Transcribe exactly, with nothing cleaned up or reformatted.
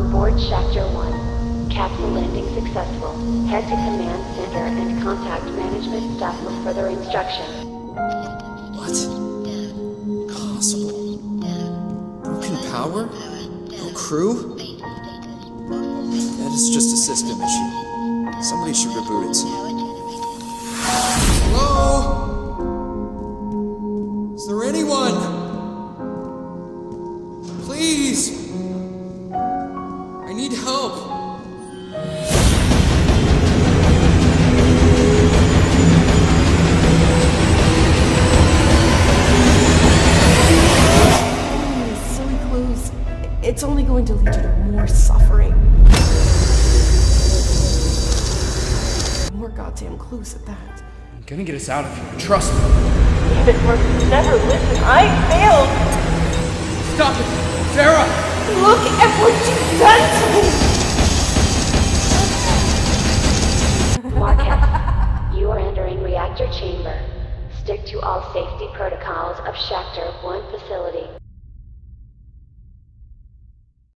On board Schacter one. Capsule landing successful. Head to command center and contact management staff for further instructions. What? Impossible. Broken power? No crew? That is just a system issue. Somebody should reboot it. Hello? Is there anyone? Please! I need help! Silly clues. It's only going to lead you to more suffering. More goddamn clues at that. I'm gonna get us out of here. Trust me. David Murphy never listened. I failed! Stop it! Sarah! Look at what you've done to me! Marquette, you are entering reactor chamber. Stick to all safety protocols of Schacter one facility.